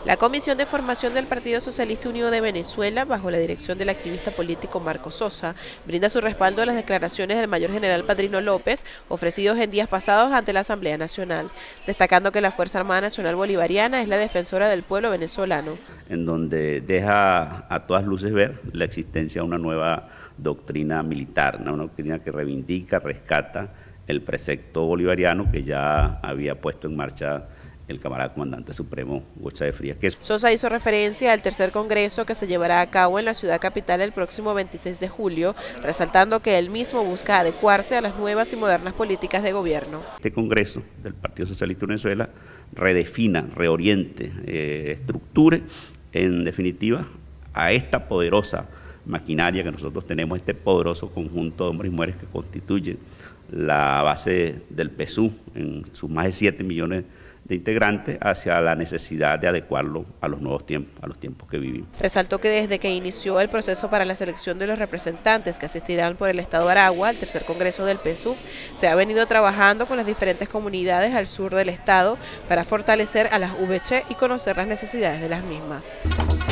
La Comisión de Formación del Partido Socialista Unido de Venezuela, bajo la dirección del activista político Marco Sosa, brinda su respaldo a las declaraciones del mayor general Padrino López, ofrecidos en días pasados ante la Asamblea Nacional, destacando que la Fuerza Armada Nacional Bolivariana es la defensora del pueblo venezolano. En donde deja a todas luces ver la existencia de una nueva doctrina militar, una doctrina que reivindica, rescata el precepto bolivariano que ya había puesto en marcha el camarada comandante supremo Hugo Chávez Frías. Sosa hizo referencia al tercer congreso que se llevará a cabo en la ciudad capital el próximo 26 de julio, resaltando que él mismo busca adecuarse a las nuevas y modernas políticas de gobierno. Este congreso del Partido Socialista de Venezuela redefina, reoriente, estructure, en definitiva, a esta poderosa maquinaria que nosotros tenemos, este poderoso conjunto de hombres y mujeres que constituyen la base del PSUV en sus más de 7 millones de integrantes, hacia la necesidad de adecuarlo a los nuevos tiempos, a los tiempos que vivimos. Resaltó que desde que inició el proceso para la selección de los representantes que asistirán por el estado de Aragua al tercer congreso del PSUV, se ha venido trabajando con las diferentes comunidades al sur del estado para fortalecer a las VC y conocer las necesidades de las mismas.